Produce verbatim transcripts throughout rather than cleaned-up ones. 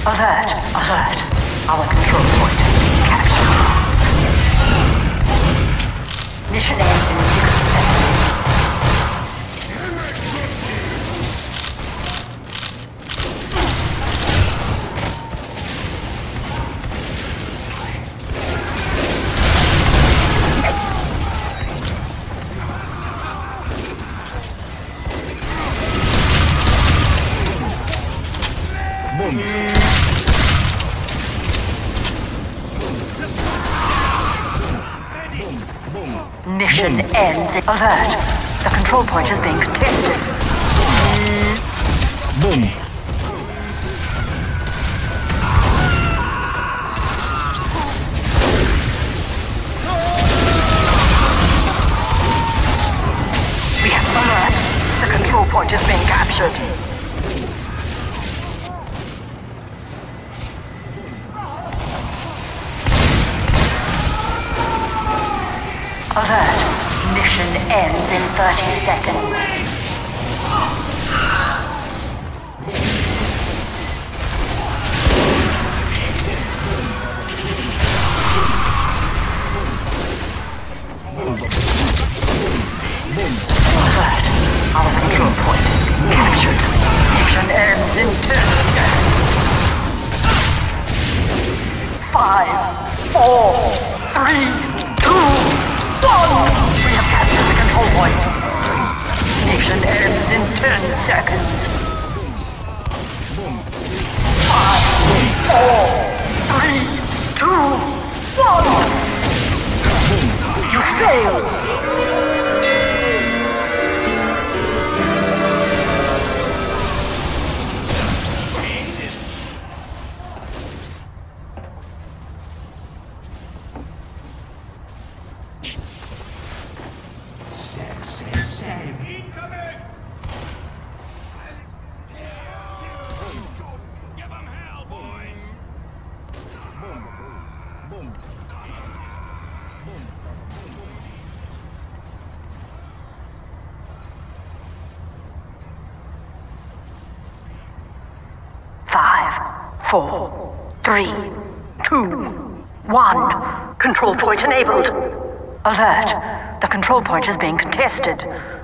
Alert! Alert! Our control point is being captured. Mission ends in sixty seconds. Mission ends. Alert! The control point is being contested. Boom. We have alert. The control point is being captured. Alert! Mission ends in thirty seconds. Alert! Our control point is being captured. Mission ends in ten seconds. Five, four, three, two, one! We have captured the control point. Mission ends in ten seconds. Five, four, three, two, one! You failed! Five, four, three, two, one. Control point enabled. Alert! The control point is being contested.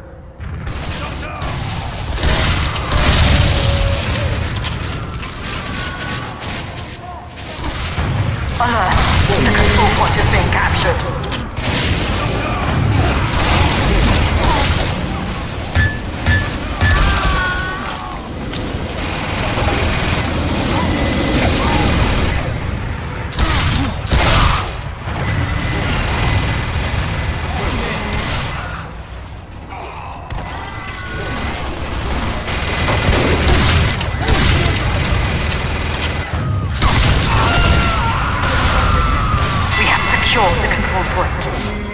Alert! The control point is being captured. Secure the control point.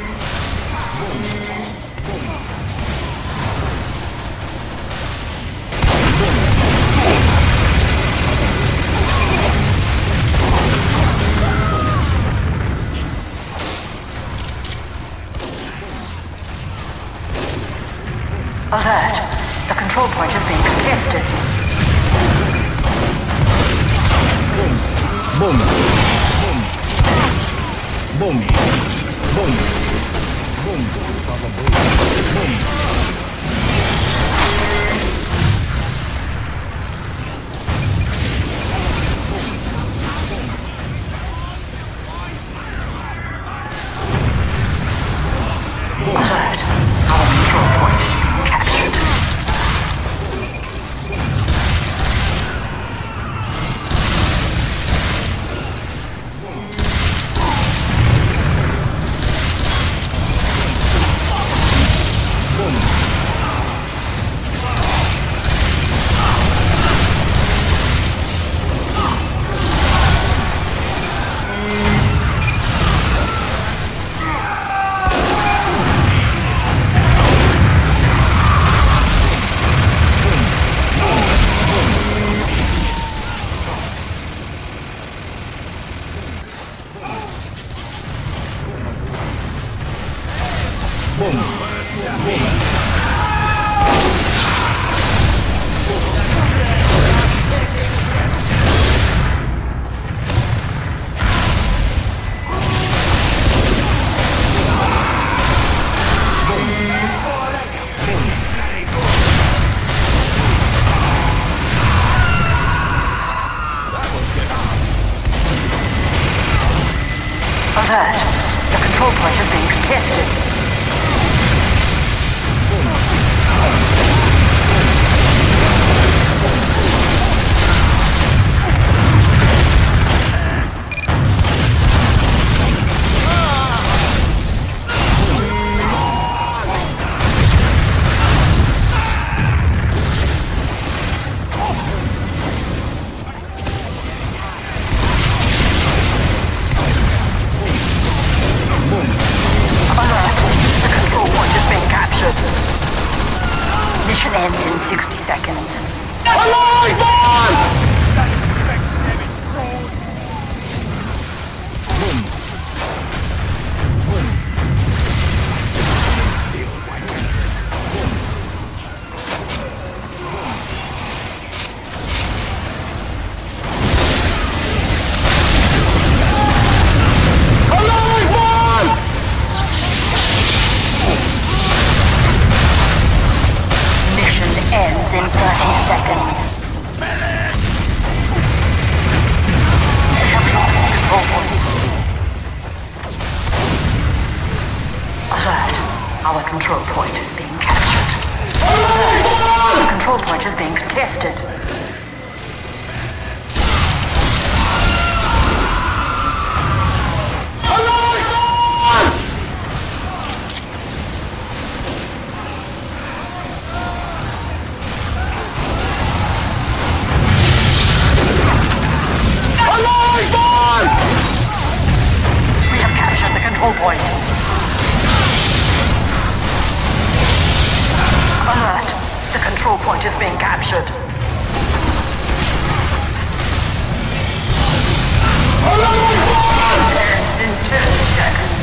Alert! The control point is being contested. Boom. Boom. Boom. Boom. Boom. Boom. Alert! Our control point is being captured. Alert! The control point is being contested. Mission ends in sixty seconds. Alive, man! Ends in thirty seconds. Alert. Our control point is being captured. Alert. The control point is being contested. Control point. Alert. The control point is being captured. Ends in ten seconds.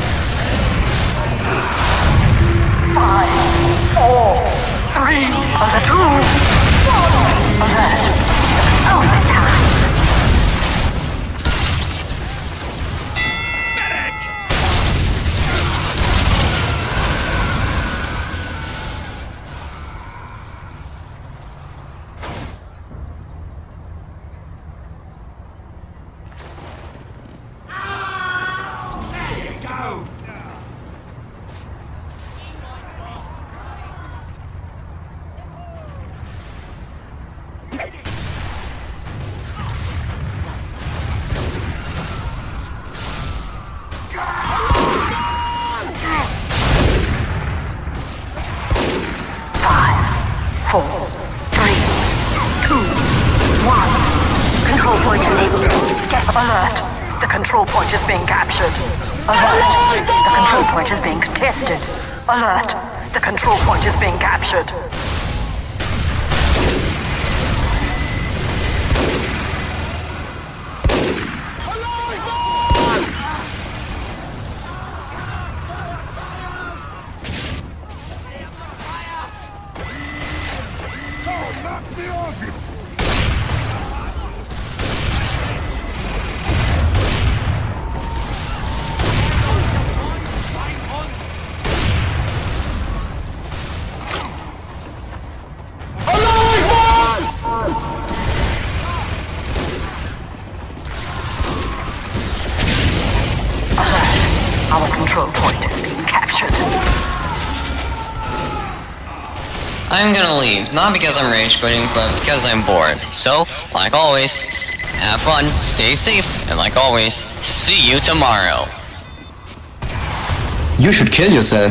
Five, four, three, two, one. Alert. Overtime. Four, three, two, one. Control point enabled. Get alert. The control point is being captured. Alert. The control point is being contested. Alert. The control point is being captured. Our control point is being captured. I'm gonna leave, not because I'm rage quitting, but because I'm bored. So, like always, have fun, stay safe, and like always, see you tomorrow. You should kill yourself.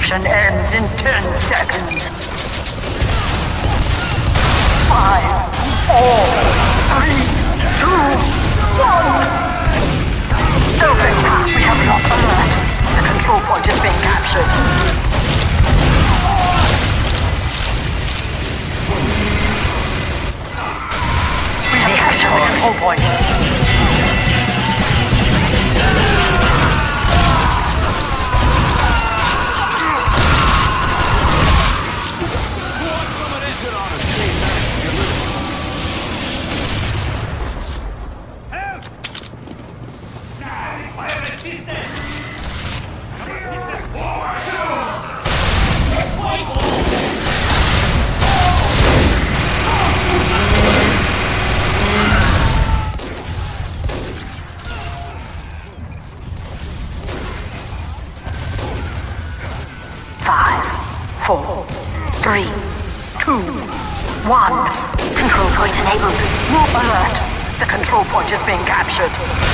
Mission ends in ten seconds. Five, four, three, two, one. Delta, we have lost alert. The control point is being captured. We have captured the control point. Four, three, two, one. Control point enabled. Move alert. The control point is being captured.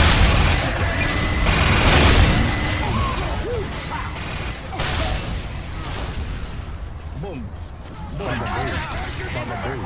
Boom. Baba boom. Baba boom.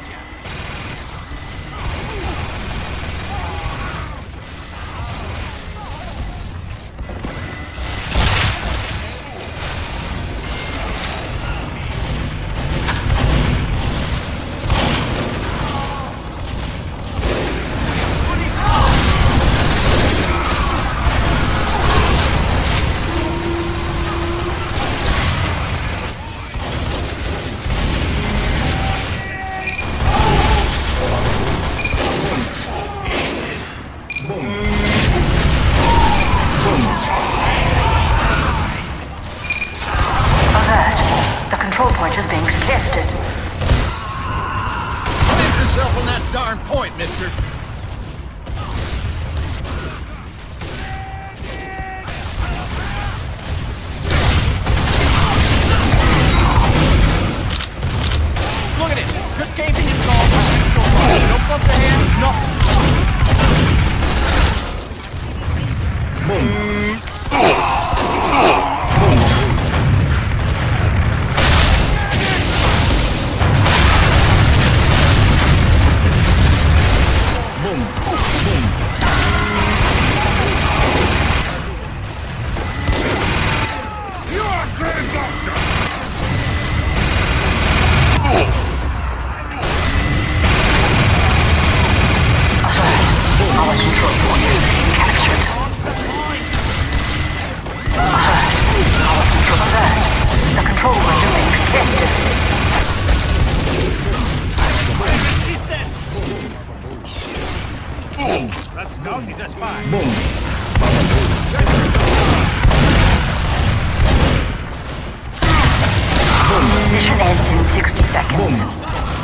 Mission ends in sixty seconds. Boom.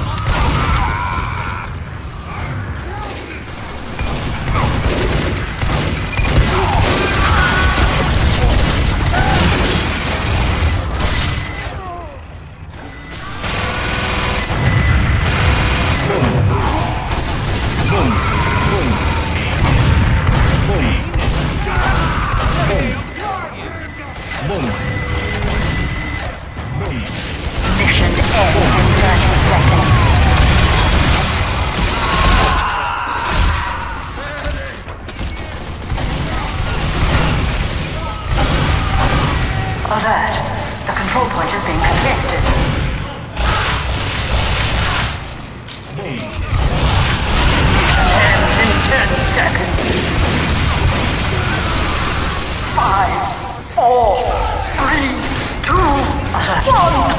Alert. The control point is being contested. Mission ends in ten seconds. Five, four, three, two, one.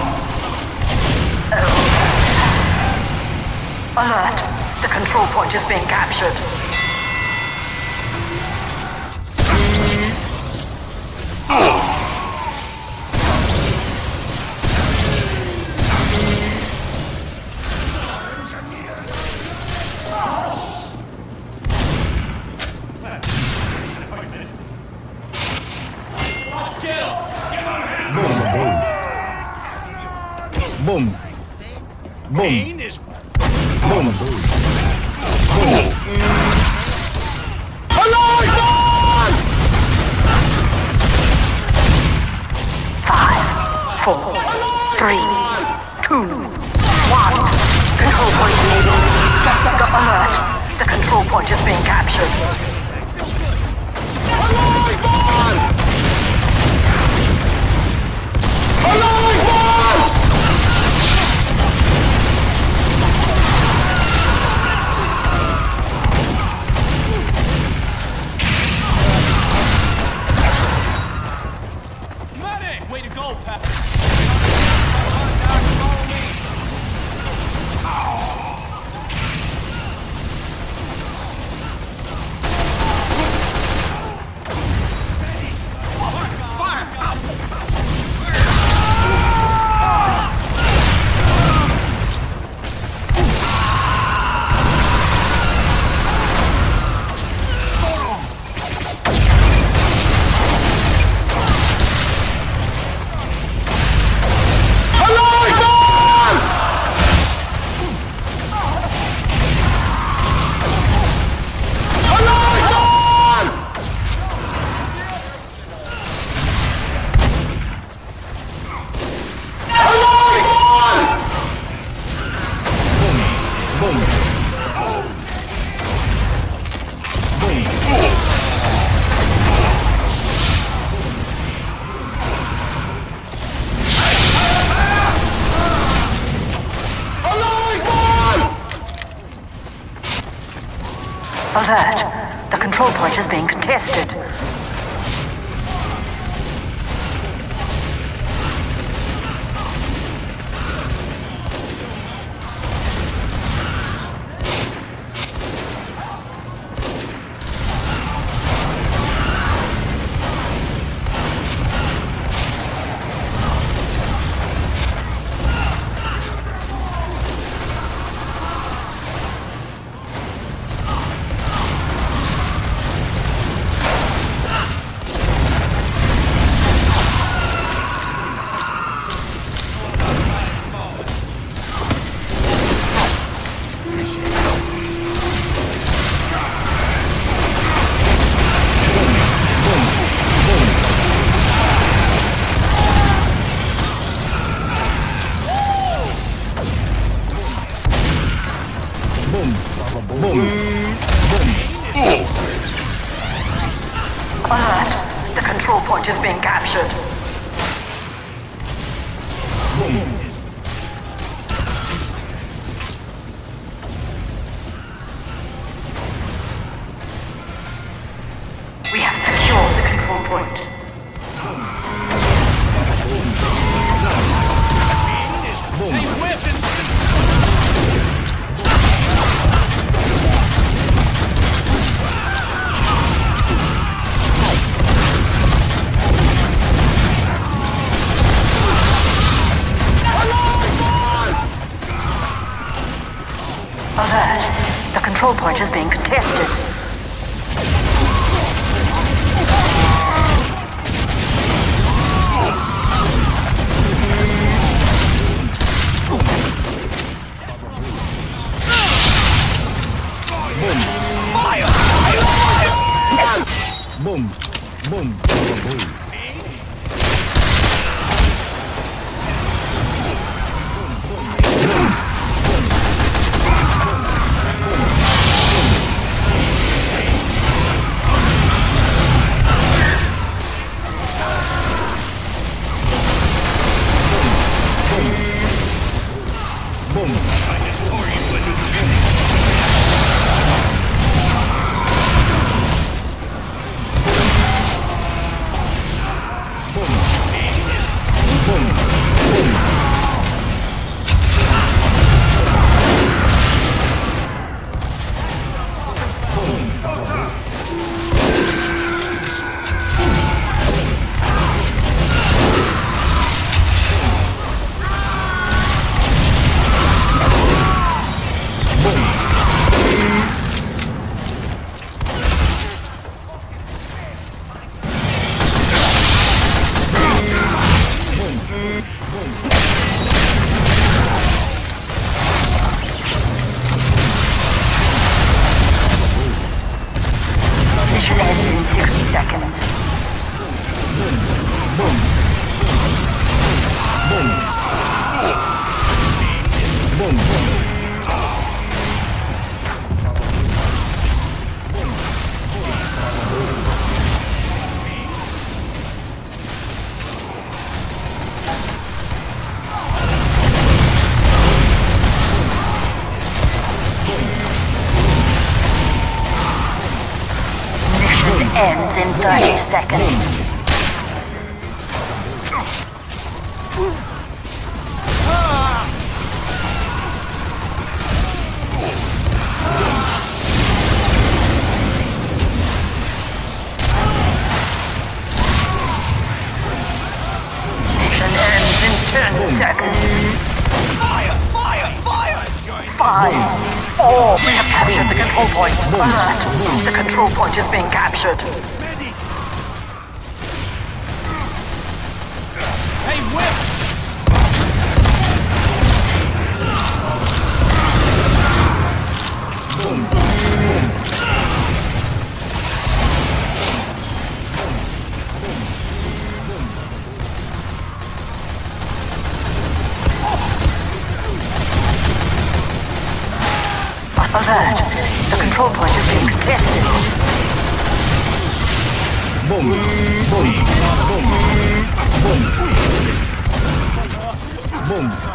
Alert. The control point is being captured. Boom. Boom. Boom. Boom. Five, Four, three, two, one. Control point enabled. Get alert. The control point is being captured. Alive one! Alive one! Medic! Way to go, Pat. Alert. The control point is being contested. Alert. The control point is being captured. We have secured the control point. Hey, Winston! Alert. The control point is being contested. Boom. Boom. Boom. in thirty seconds. Mission ends in ten seconds. Fire! Fire! Fire! Five, four, we have captured the control point. Alert, the control point is being captured. Medic! Hey, whip! Alert, the control point is being contested. Boom. Boom. Boom. Boom. Boom.